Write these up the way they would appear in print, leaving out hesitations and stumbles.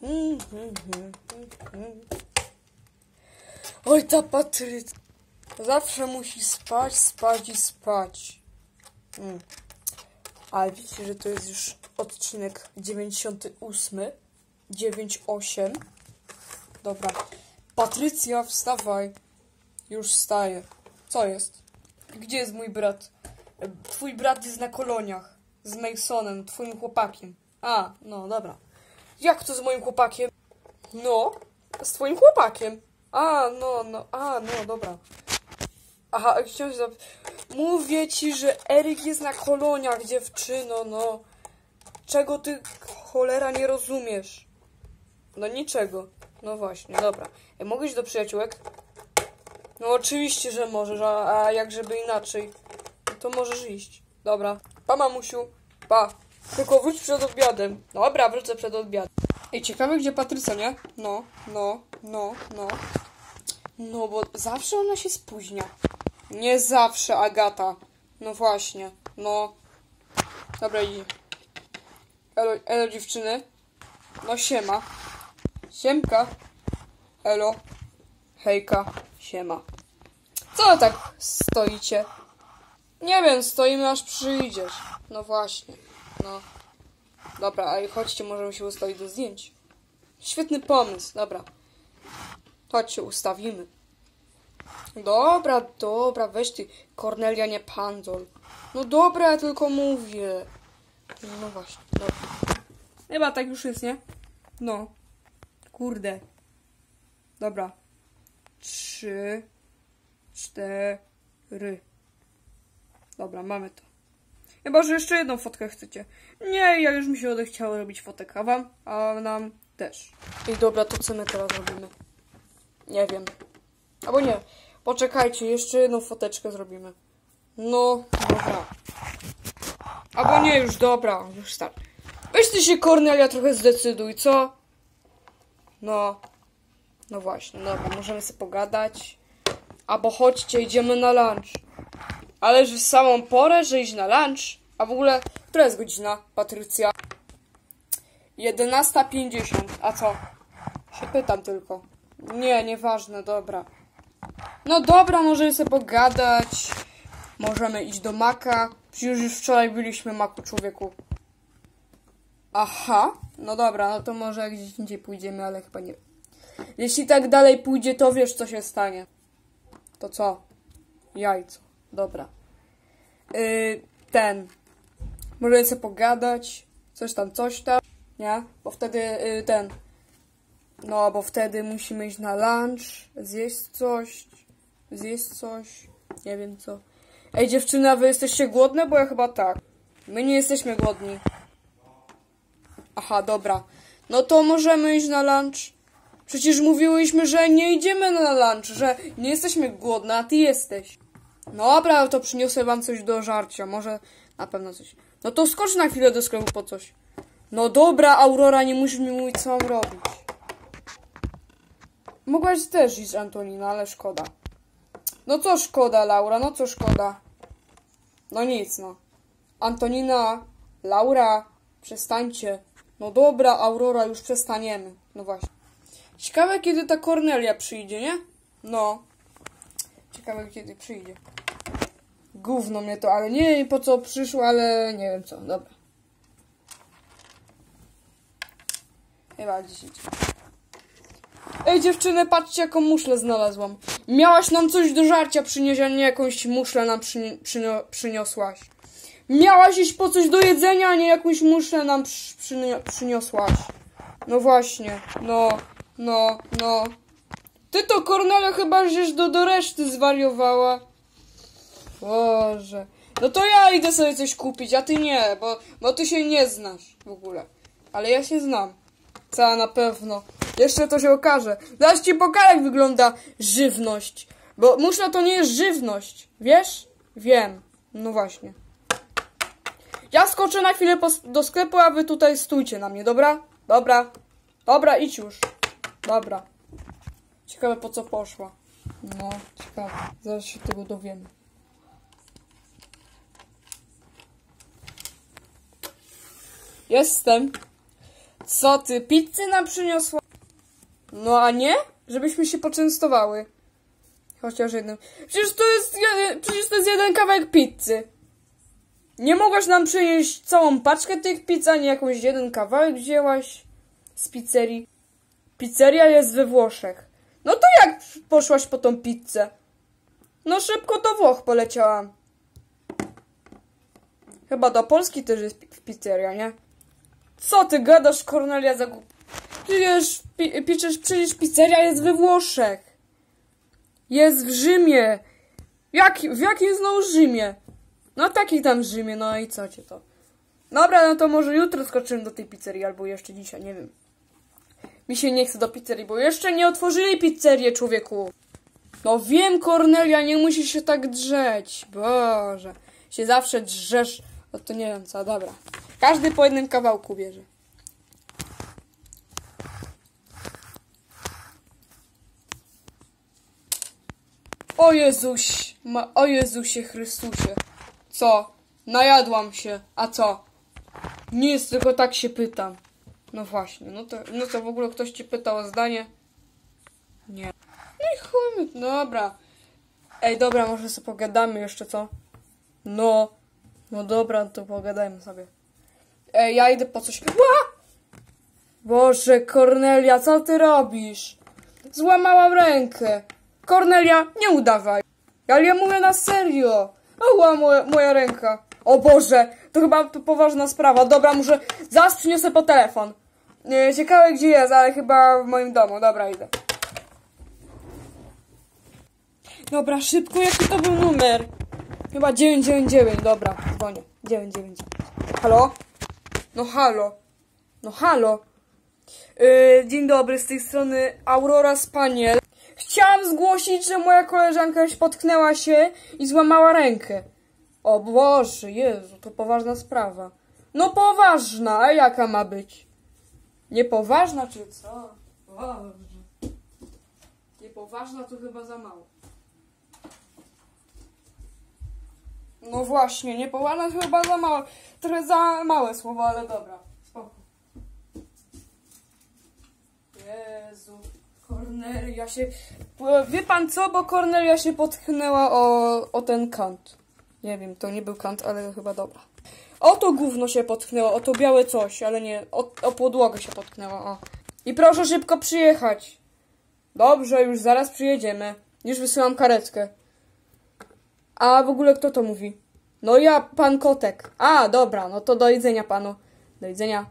Oj, ta Patrycja. Zawsze musi spać, spać i spać. Ale wiecie, że to jest już odcinek 98. 98. Dobra. Patrycja, wstawaj. Już wstaję. Co jest? Gdzie jest mój brat? Twój brat jest na koloniach. Z Masonem, twoim chłopakiem. A, no dobra. Jak to z moim chłopakiem? No, z twoim chłopakiem. No, dobra. Aha, chciałem się mówię ci, że Eryk jest na koloniach, dziewczyno, no. Czego ty, cholera, nie rozumiesz? No niczego. No właśnie, dobra. Mogę iść do przyjaciółek? No oczywiście, że możesz, a jak żeby inaczej? No to możesz iść. Dobra. Pa, mamusiu. Pa. Tylko wróć przed obiadem. Dobra, wrócę przed obiadem. Ej, ciekawe gdzie Patrycja, nie? No, bo zawsze ona się spóźnia. Nie zawsze, Agata. No właśnie, no. Dobra, idzie. Elo, dziewczyny. No siema. Siemka. Elo. Hejka. Siema. Co tak stoicie? Nie wiem, stoimy aż przyjdziesz. No właśnie, no. Dobra, ale chodźcie, możemy się ustawić do zdjęć. Świetny pomysł, dobra. Chodźcie, ustawimy. Dobra, weź ty, Kornelia, nie Panzol. No dobra, ja tylko mówię. No właśnie, dobra. Chyba tak już jest, nie? No. Kurde. Dobra. 3, 4. Dobra, mamy to. Chyba, że jeszcze jedną fotkę chcecie. Nie, ja już mi się odechciało robić fotek, a wam? A nam też. I dobra, to co my teraz robimy? Nie wiem. Albo nie. Poczekajcie, jeszcze jedną foteczkę zrobimy. No, dobra. Albo nie, już dobra, już start. Weź ty się, Kornelia, trochę zdecyduj, co? No właśnie, dobra, możemy sobie pogadać. Albo chodźcie, idziemy na lunch. Ale że w samą porę, że iść na lunch? A w ogóle, która jest godzina, Patrycja? 11:50. A co? Się pytam tylko. Nie, nieważne, dobra. No dobra, możemy sobie pogadać. Możemy iść do Maka. Przecież już wczoraj byliśmy w Maku, człowieku. Aha, no dobra, no to może gdzieś indziej pójdziemy, ale chyba nie. Jeśli tak dalej pójdzie, to wiesz, co się stanie. To co? Jajco. Dobra. Możemy sobie pogadać. Coś tam. Nie? Bo wtedy No, bo wtedy musimy iść na lunch. Zjeść coś. Nie wiem co. Ej, dziewczyna, wy jesteście głodne? Bo ja chyba tak. My nie jesteśmy głodni. Aha, dobra. No to możemy iść na lunch. Przecież mówiłyśmy, że nie idziemy na lunch, że nie jesteśmy głodne, a ty jesteś. No dobra, to przyniosę wam coś do żarcia. Może na pewno coś. No to skocz na chwilę do sklepu po coś. No dobra, Aurora, nie musisz mi mówić, co mam robić. Mogłaś też iść, Antonina, ale szkoda. No co szkoda, Laura, no co szkoda. No nic, no. Antonina, Laura, przestańcie. No dobra, Aurora, już przestaniemy. No właśnie. Ciekawe, kiedy ta Kornelia przyjdzie, nie? No. Ciekawe, kiedy przyjdzie. Gówno mnie to, ale nie wiem po co przyszło, ale nie wiem co. Dobra. Chyba 10. Ej, dziewczyny, patrzcie, jaką muszlę znalazłam. Miałaś nam coś do żarcia przynieść, a nie jakąś muszlę nam przyniosłaś. Miałaś iść po coś do jedzenia, a nie jakąś muszlę nam przyniosłaś. No właśnie, no. Ty to, Kornelia, chyba żeś do reszty zwariowała. Boże. No to ja idę sobie coś kupić, a ty nie, bo ty się nie znasz w ogóle. Ale ja się znam. Cała na pewno. Jeszcze to się okaże. Zaraz ci pokażę, jak wygląda żywność. Bo muszla to nie jest żywność. Wiesz? Wiem. No właśnie. Ja skoczę na chwilę do sklepu, a wy tutaj stójcie na mnie, dobra? Dobra, idź już. Dobra. Ciekawe, po co poszła. No, ciekawe. Zaraz się tego dowiemy. Jestem. Co ty, pizzy nam przyniosła? No a nie? Żebyśmy się poczęstowały. Chociaż jednym. Przecież to jest jeden kawałek pizzy. Nie mogłaś nam przynieść całą paczkę tych pizz, a nie jakąś jeden kawałek wzięłaś z pizzerii? Pizzeria jest we Włoszech. No to jak poszłaś po tą pizzę? No szybko do Włoch poleciałam. Chyba do Polski też jest pizzeria, nie? Co ty gadasz, Kornelia, za głup... Przecież pizzeria jest we Włoszech. Jest w Rzymie. W jakim znowu Rzymie? No taki tam Rzymie, no i co cię to? Dobra, no to może jutro skoczymy do tej pizzerii, albo jeszcze dzisiaj, nie wiem. Mi się nie chce do pizzerii, bo jeszcze nie otworzyli pizzerię, człowieku. No wiem, Kornelia, nie musisz się tak drzeć. Boże, się zawsze drzesz. No to nie wiem co, dobra. Każdy po jednym kawałku bierze. O Jezusie Chrystusie. Co? Najadłam się. A co? Nic, tylko tak się pytam. No właśnie, no to w ogóle ktoś ci pytał o zdanie? Nie. No i chuj, dobra. Ej, dobra, może sobie pogadamy jeszcze, co? No dobra, to pogadajmy sobie. Ej, ja idę po coś. Boże, Kornelia, co ty robisz? Złamałam rękę. Kornelia, nie udawaj. Ale ja mówię na serio. Ała, moja ręka. O Boże, to chyba poważna sprawa. Dobra, może zaraz przyniosę po telefon. Ciekawe gdzie jest, ale chyba w moim domu. Dobra, idę. Dobra, szybko, jaki to był numer? Chyba 999, dobra, dzwonię. 999. Halo? No halo. No halo. Dzień dobry, z tej strony Aurora Spaniel. Chciałam zgłosić, że moja koleżanka potknęła się i złamała rękę. O Boże, Jezu, to poważna sprawa. No poważna, a jaka ma być? Niepoważna czy co? Boże. Niepoważna to chyba za mało. No właśnie, niepoważna to chyba za mało. Trochę za małe słowo, ale dobra. Spoko. Jezu. Kornelia się... Wie pan co? Bo Kornelia się potknęła o ten kant. Nie wiem, to nie był kant, ale chyba dobra. O to gówno się potknęło, o to białe coś, ale nie, o podłogę się potknęła, o. I proszę szybko przyjechać. Dobrze, już zaraz przyjedziemy. Już wysyłam karetkę. A w ogóle kto to mówi? No ja, pan Kotek. A, dobra, no to do widzenia panu. Do widzenia.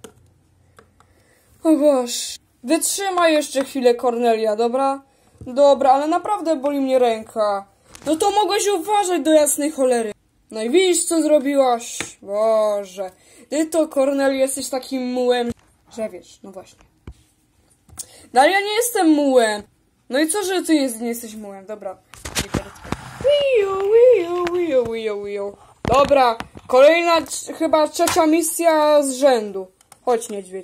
O Boże. Wytrzymaj jeszcze chwilę, Kornelia, dobra? Dobra, ale naprawdę boli mnie ręka. No to mogłaś uważać do jasnej cholery. No i widzisz, co zrobiłaś? Boże. Ty to, Kornelia, jesteś takim mułem, że wiesz, no właśnie. No ale ja nie jestem mułem. No i co, że ty nie jesteś mułem? Dobra. Dobra, kolejna, chyba trzecia misja z rzędu. Chodź, niedźwiedź.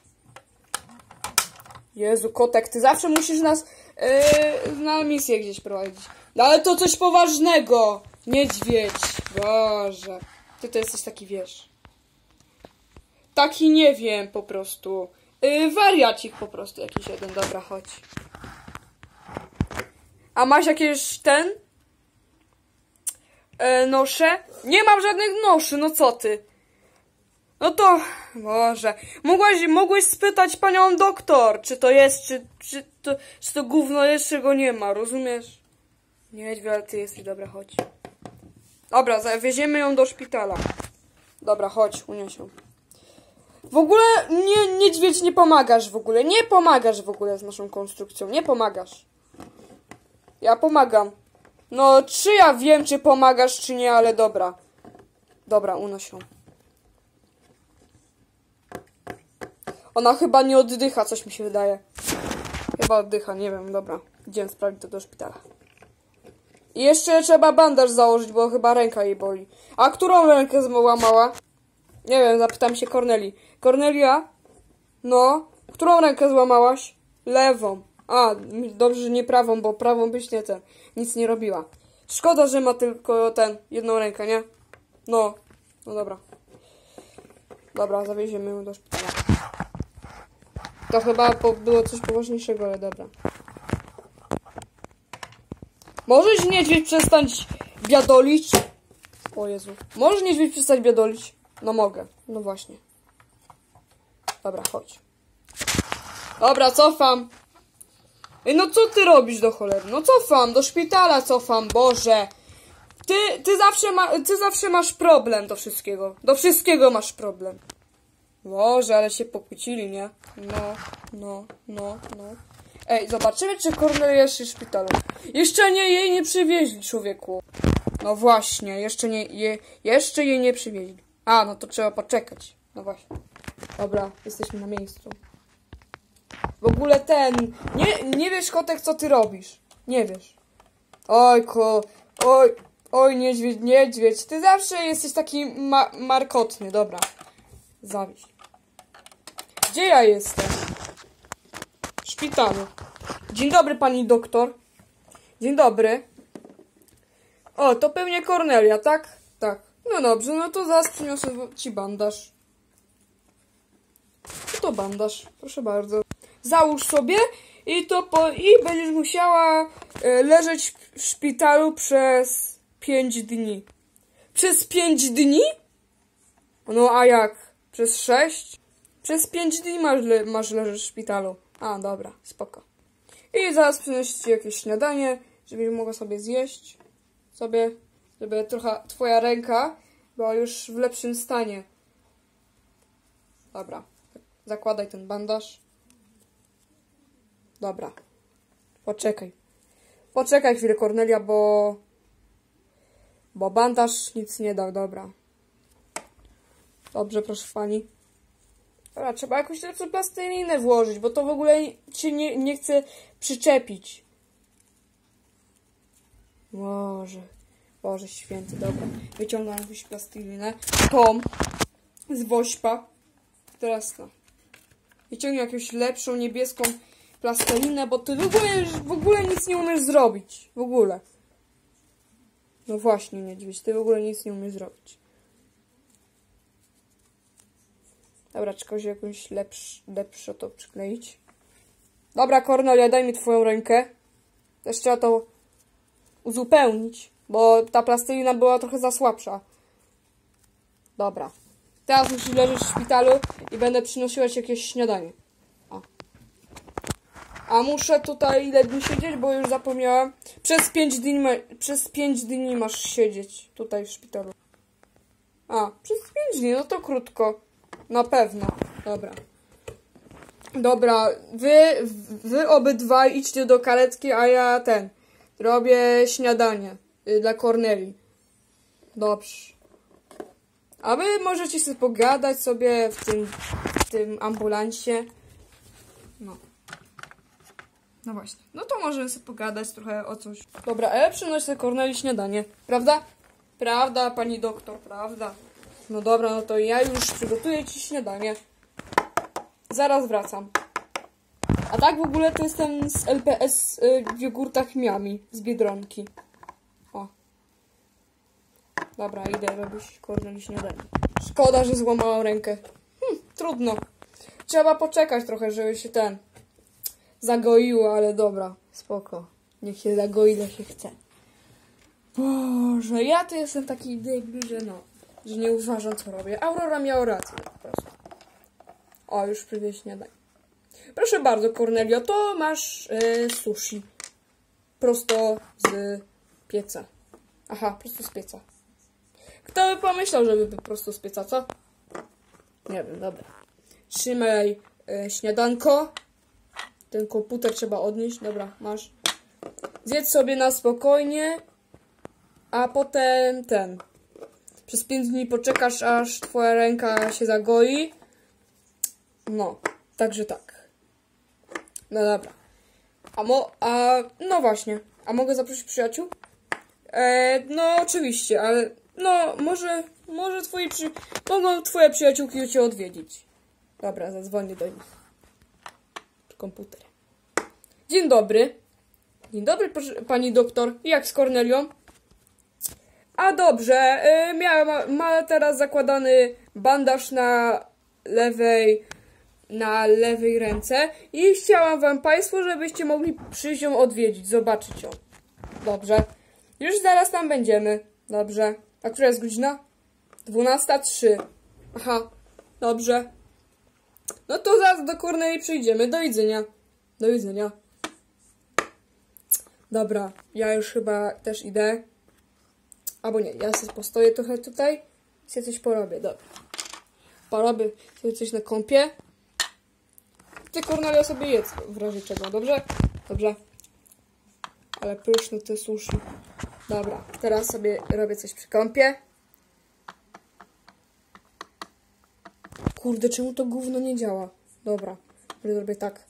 Jezu, Kotek, ty zawsze musisz nas na misję gdzieś prowadzić. No ale to coś poważnego. Niedźwiedź. Boże. Ty to jesteś taki, wiesz. Taki nie wiem, po prostu. Wariacik po prostu jakiś jeden. Dobra, chodź. A masz jakieś nosze? Nie mam żadnych noszy, no co ty? No to, Boże, mogłeś spytać panią doktor, czy to jest, czy to gówno jest, czy go nie ma, rozumiesz? Niedźwiedź, ale ty jesteś, dobra, chodź. Dobra, zawieziemy ją do szpitala. Dobra, chodź, unieś ją. W ogóle, niedźwiedź, nie pomagasz w ogóle, nie pomagasz w ogóle z naszą konstrukcją, nie pomagasz. Ja pomagam. No, czy ja wiem, czy pomagasz, czy nie, ale dobra. Dobra, unoś ją. Ona chyba nie oddycha, coś mi się wydaje. Chyba oddycha, nie wiem, dobra. Idziemy sprawdzić to do szpitala. I jeszcze trzeba bandaż założyć, bo chyba ręka jej boli. A którą rękę złamała? Nie wiem, zapytam się Kornelii. Kornelia? No? Którą rękę złamałaś? Lewą. A, dobrze, że nie prawą, bo prawą byś nic nie robiła. Szkoda, że ma tylko jedną rękę, nie? No dobra. Dobra, zawieziemy ją do szpitala. To chyba było coś poważniejszego, ale dobra. Możesz niedźwiedź przestać biadolić? O Jezu. Możesz niedźwiedź przestać biadolić? No mogę. No właśnie. Dobra, chodź. Dobra, cofam. Ej, no co ty robisz do cholery? No cofam, do szpitala cofam, Boże. Ty zawsze masz problem do wszystkiego. Do wszystkiego masz problem. Boże, ale się pokłócili, nie? No. Ej, zobaczymy, czy Kornelia jest w szpitalu. Jeszcze jej nie przywieźli, człowieku. No właśnie, jeszcze jej nie przywieźli. A, no to trzeba poczekać. No właśnie. Dobra, jesteśmy na miejscu. W ogóle nie wiesz, kotek, co ty robisz. Nie wiesz. Oj, niedźwiedź. Ty zawsze jesteś taki markotny. Dobra. Zawieź. Gdzie ja jestem? W szpitalu. Dzień dobry, pani doktor. Dzień dobry. O, to pewnie Kornelia, tak? Tak. No dobrze, no to zaraz przyniosę ci bandaż. To bandaż, proszę bardzo. Załóż sobie i będziesz musiała leżeć w szpitalu przez 5 dni. Przez 5 dni? No a jak? Przez 6? Przez 5 dni masz leżeć w szpitalu. A, dobra, spoko. I zaraz przynoszę ci jakieś śniadanie, żebyś mogła sobie zjeść. Żeby trochę twoja ręka była już w lepszym stanie. Dobra, zakładaj ten bandaż. Dobra. Poczekaj chwilę, Kornelia, bo bandaż nic nie dał, dobra. Dobrze, proszę pani. Dobra, trzeba jakąś lepszą plastelinę włożyć, bo to w ogóle się nie chce przyczepić. Boże święty, dobra. Wyciągam jakąś plastelinę. Tom z Wośpa. Teraz to. Wyciągnę jakąś lepszą, niebieską plastelinę, bo ty w ogóle nic nie umiesz zrobić. W ogóle. No właśnie, niedźwiedź, ty w ogóle nic nie umiesz zrobić. Dobra, trzeba się jakąś lepsze to przykleić. Dobra, Kornelia, daj mi twoją rękę. Też trzeba to uzupełnić, bo ta plastelina była trochę za słabsza. Dobra. Teraz musisz leżeć w szpitalu i będę przynosiła ci jakieś śniadanie. A muszę tutaj ile dni siedzieć, bo już zapomniałam. Przez 5 dni masz siedzieć tutaj w szpitalu. Przez 5 dni, no to krótko. Na pewno. Dobra, wy obydwaj idźcie do karetki, a ja robię śniadanie dla Kornelii. Dobrze. A wy możecie sobie pogadać sobie w tym ambulansie. No właśnie. No to możemy sobie pogadać trochę o coś. Dobra, ale przynoszę Kornelii śniadanie. Prawda? Prawda, pani doktor, prawda. No dobra, no to ja już przygotuję ci śniadanie. Zaraz wracam. A tak w ogóle to jestem z LPS w jogurtach Miami z Biedronki. Dobra, idę robić Kornelii śniadanie. Szkoda, że złamałam rękę. Trudno. Trzeba poczekać trochę, żeby się zagoiło, ale dobra, spoko. Niech się zagoi, ile się chce. Boże, ja to jestem taki debil, że nie uważam, co robię. Aurora miała rację, po prostu. Już przywieźć śniadanie. Proszę bardzo, Kornelio, to masz sushi. Prosto z pieca. Aha, prosto z pieca. Kto by pomyślał, żeby prosto z pieca, co? Nie wiem, dobra. Trzymaj śniadanko. Ten komputer trzeba odnieść. Dobra, masz. Zjedz sobie na spokojnie. A potem przez 5 dni poczekasz, aż twoja ręka się zagoi. No, także tak. No dobra. No właśnie. A mogę zaprosić przyjaciół? No oczywiście, ale może mogą twoje przyjaciółki cię odwiedzić. Dobra, zadzwonię do nich. Komputer. Dzień dobry. Dzień dobry, pani doktor. Jak z Kornelią? A dobrze. Ma teraz zakładany bandaż na lewej na lewej ręce i chciałam wam państwo, żebyście mogli przyjść ją odwiedzić, zobaczyć ją. Dobrze. Już zaraz tam będziemy. Dobrze. A która jest godzina? 12:03. Aha. Dobrze. No to zaraz do Korneli przyjdziemy. Do widzenia. Do widzenia. Dobra. Ja już chyba też idę. Albo nie. Ja sobie postoję trochę tutaj. I sobie coś porobię. Dobra. Porobię sobie coś na kąpie. Ty, Kornelia, sobie jedz w razie czego. Dobrze? Dobrze. Ale pyszne te sushi. Dobra. Teraz sobie robię coś przy kąpie. Kurde, czemu to gówno nie działa? Dobra, zrobię tak.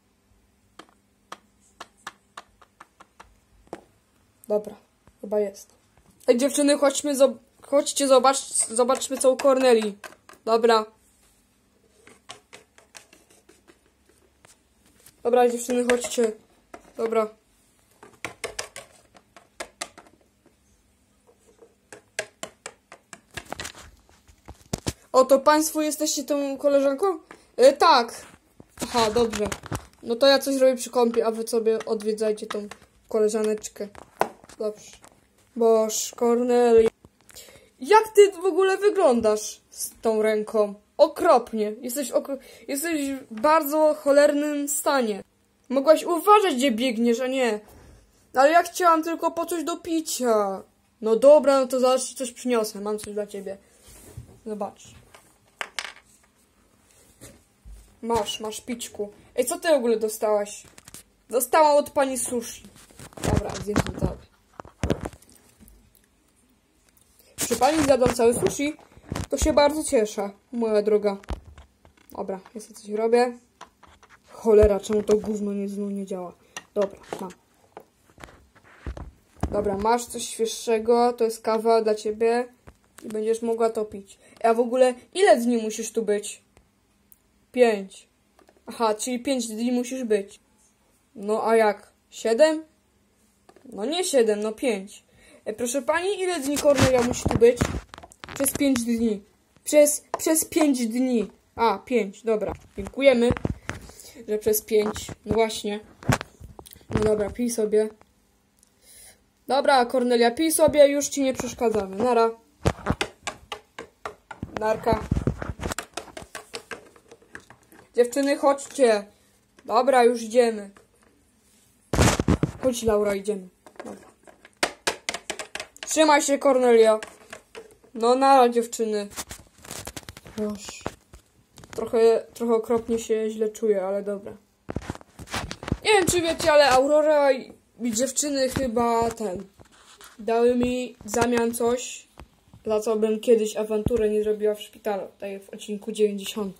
Dobra, chyba jest. Ej, dziewczyny, chodźcie, zobaczmy co u Korneli. Dobra. Dobra, dziewczyny, chodźcie. Dobra. O, to państwo jesteście tą koleżanką? Tak. Aha, dobrze. No to ja coś robię przy kąpie, a wy sobie odwiedzajcie tą koleżaneczkę. Dobrze. Boż, Kornelia. Jak ty w ogóle wyglądasz z tą ręką? Okropnie. Jesteś w bardzo cholernym stanie. Mogłaś uważać, gdzie biegniesz, a nie. Ale ja chciałam tylko po coś do picia. No dobra, no to zaraz ci coś przyniosę. Mam coś dla ciebie. Zobacz. Masz pićku. Ej, co ty w ogóle dostałaś? Dostałam od pani sushi. Dobra, zjem cały. Czy pani zjadła cały sushi? To się bardzo cieszę, moja droga. Dobra, ja sobie coś robię. Cholera, czemu to gówno nie działa? Dobra, mam. Dobra, masz coś świeższego, to jest kawa dla ciebie i będziesz mogła to pić. A w ogóle, ile dni musisz tu być? 5. Aha, czyli 5 dni musisz być. No a jak? 7? No nie 7, no 5. Proszę pani, ile dni Kornelia musi tu być? Przez 5 dni. Przez 5 dni. A, 5, dobra. Dziękujemy, że przez 5. No właśnie. No dobra, pij sobie. Dobra, Kornelia, pij sobie, już ci nie przeszkadzamy. Nara. Narka. Dziewczyny, chodźcie. Dobra, już idziemy. Chodź, Laura, idziemy. Dobra. Trzymaj się, Kornelia. No, nara, dziewczyny. Proszę. Trochę okropnie się źle czuję, ale dobra. Nie wiem, czy wiecie, ale Aurora i dziewczyny chyba dały mi w zamian coś, za co bym kiedyś awanturę nie zrobiła w szpitalu, tutaj w odcinku 90.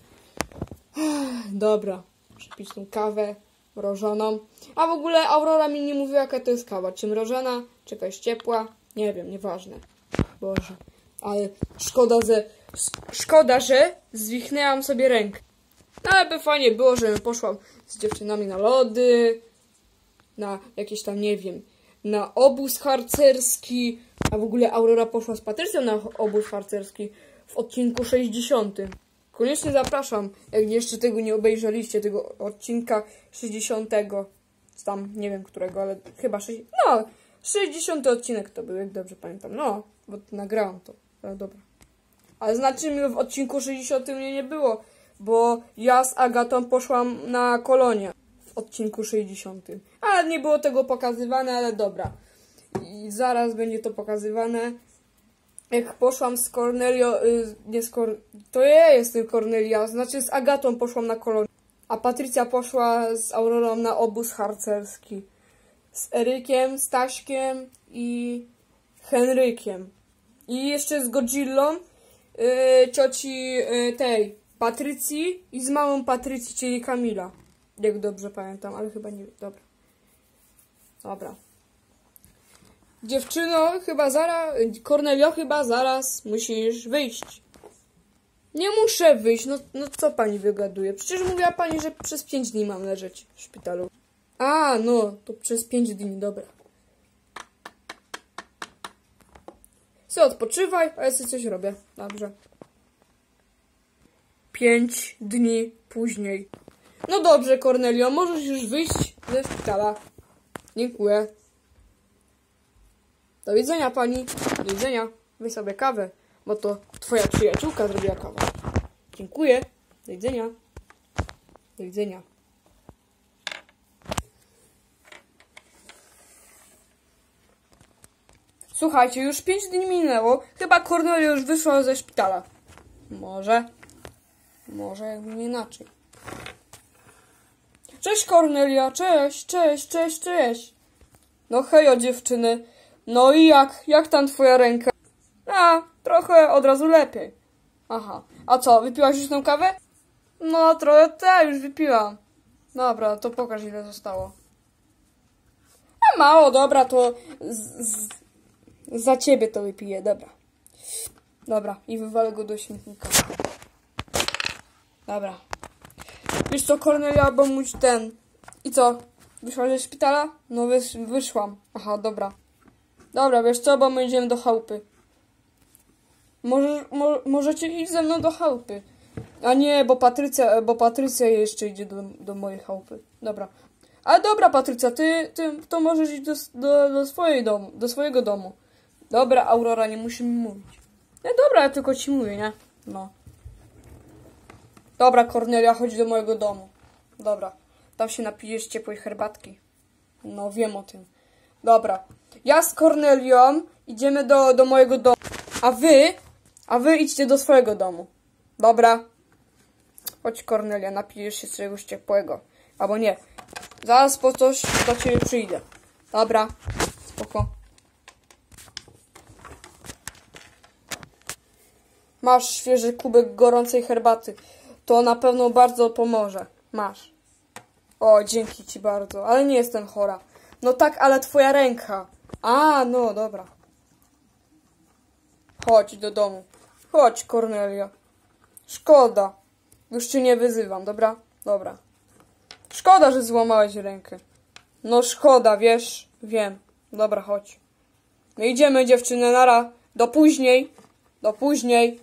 Dobra, muszę pić tą kawę mrożoną. A w ogóle Aurora mi nie mówiła, jaka to jest kawa. Czy mrożona, czy jakaś ciepła? Nie wiem, nieważne. Boże, ale szkoda, że zwichnęłam sobie rękę. No, ale by fajnie było, żebym poszła z dziewczynami na lody, na jakieś tam, nie wiem, na obóz harcerski. A w ogóle Aurora poszła z Patrycją na obóz harcerski w odcinku 60. Koniecznie zapraszam, jak jeszcze tego nie obejrzeliście, tego odcinka 60. Tam, nie wiem którego, ale chyba 60 odcinek to był, jak dobrze pamiętam. No, bo nagrałam to, ale dobra. Ale znaczy mi w odcinku 60 mnie nie było, bo ja z Agatą poszłam na kolonie w odcinku 60. Ale nie było tego pokazywane, ale dobra. I zaraz będzie to pokazywane. Jak poszłam z Kornelią, to ja jestem Kornelia, znaczy z Agatą poszłam na kolonie. A Patrycja poszła z Aurorą na obóz harcerski. Z Erykiem, Staśkiem i Henrykiem. I jeszcze z Godzillą, cioci tej Patrycji i z małą Patrycji, czyli Kamila. Jak dobrze pamiętam, ale chyba nie wiem. Dobra. Dobra. Dziewczyno, Kornelio, chyba zaraz musisz wyjść. Nie muszę wyjść, no co pani wygaduje? Przecież mówiła pani, że przez 5 dni mam leżeć w szpitalu. A, no, to przez 5 dni, dobra. Odpoczywaj, a ja sobie coś robię. Dobrze. 5 dni później. No dobrze, Kornelio, możesz już wyjść ze szpitala. Dziękuję. Do widzenia, pani. Do widzenia. Weź sobie kawę, bo to twoja przyjaciółka zrobiła kawę. Dziękuję. Do widzenia. Do widzenia. Słuchajcie, już 5 dni minęło. Chyba Kornelia już wyszła ze szpitala. Może jakby nie inaczej. Cześć Kornelia, cześć. No hejo dziewczyny. No i jak tam twoja ręka? Trochę od razu lepiej. Aha, a co, wypiłaś już tę kawę? No trochę już wypiłam. Dobra, to pokaż ile zostało. A mało, dobra, to za ciebie to wypiję, dobra. Dobra, i wywalę go do śmietnika. Dobra. Wiesz co, Kornelia, bo mój ten... I co? Wyszłaś ze szpitala? No wyszłam. Aha, dobra. Dobra, wiesz co, bo my idziemy do chałupy. Możecie iść ze mną do chałupy. A nie, bo Patrycja jeszcze idzie do mojej chałupy. Dobra. Ale dobra, Patrycja, ty to możesz iść do swojego domu. Dobra, Aurora, nie musimy mówić. No dobra, ja tylko ci mówię, nie? No. Dobra, Kornelia, chodź do mojego domu. Dobra. Tam się napijesz ciepłej herbatki. No, wiem o tym. Dobra. Ja z Kornelią idziemy do mojego domu. A wy idźcie do swojego domu. Dobra. Chodź, Kornelia, napijesz się czegoś ciepłego. Albo nie. Zaraz po coś do ciebie przyjdę. Dobra. Spoko. Masz świeży kubek gorącej herbaty. To na pewno bardzo pomoże. Masz. O, dzięki ci bardzo. Ale nie jestem chora. No tak, ale twoja ręka. No dobra. Chodź do domu. Chodź, Kornelia. Szkoda. Już cię nie wyzywam, dobra? Dobra. Szkoda, że złamałeś rękę. No szkoda, wiesz? Wiem. Dobra, chodź. No idziemy, dziewczyny, nara. Do później. Do później.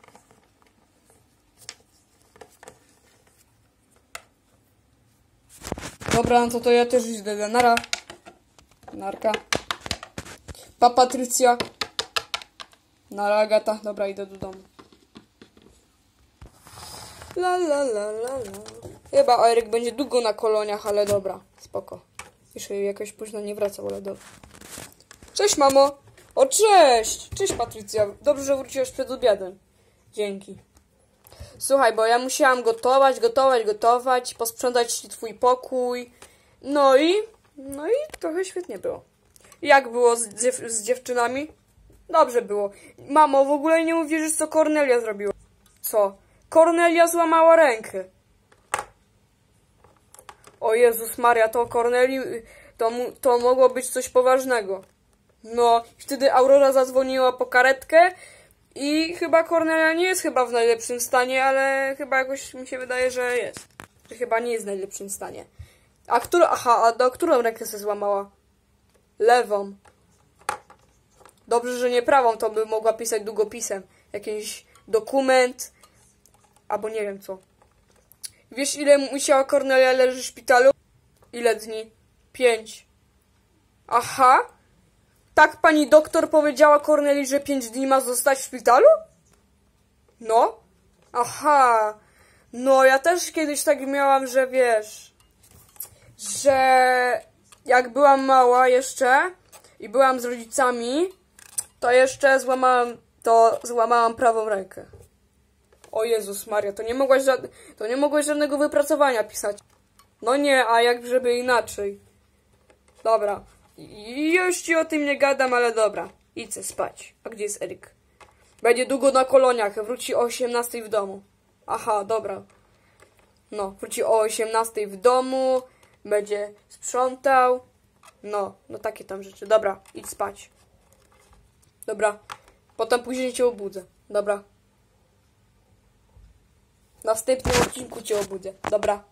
Dobra, no to ja też idę. Nara. Narka. Pa, Patrycja. Nara, Agata. Dobra, idę do domu. La. Chyba Eryk będzie długo na koloniach, ale dobra. Spoko. Jeszcze jakoś późno nie wracał, ale dobra. Cześć, mamo. O, cześć. Cześć, Patrycja. Dobrze, że wróciłaś przed obiadem. Dzięki. Słuchaj, bo ja musiałam gotować, posprzątać ci twój pokój. No i trochę świetnie było. Jak było z dziewczynami? Dobrze było. Mamo, w ogóle nie uwierzysz, co Kornelia zrobiła. Co? Kornelia złamała rękę. O Jezus Maria, to Kornelii, to mogło być coś poważnego. No, wtedy Aurora zadzwoniła po karetkę i chyba Kornelia nie jest chyba w najlepszym stanie, ale chyba jakoś mi się wydaje, że jest. Że chyba nie jest w najlepszym stanie. A którą rękę sobie złamała? Lewą. Dobrze, że nie prawą, to by mogła pisać długopisem. Jakiś dokument, albo nie wiem co. Wiesz, ile musiała Kornelia leżeć w szpitalu? Ile dni? 5. Aha. Tak pani doktor powiedziała Kornelii, że 5 dni ma zostać w szpitalu? No. Aha. No, ja też kiedyś tak miałam, że wiesz, że jak byłam mała jeszcze i byłam z rodzicami, to jeszcze złamałam prawą rękę. O Jezus Maria, to nie mogłaś żadnego wypracowania pisać. No nie, a jak żeby inaczej. Dobra, już ci o tym nie gadam, ale dobra. Idź spać. A gdzie jest Eryk? Będzie długo na koloniach, wróci o 18 w domu. Aha, dobra. No, wróci o 18 w domu, będzie sprzątał. No takie tam rzeczy. Dobra, idź spać. Dobra, potem później cię obudzę. Dobra. W następnym odcinku cię obudzę. Dobra.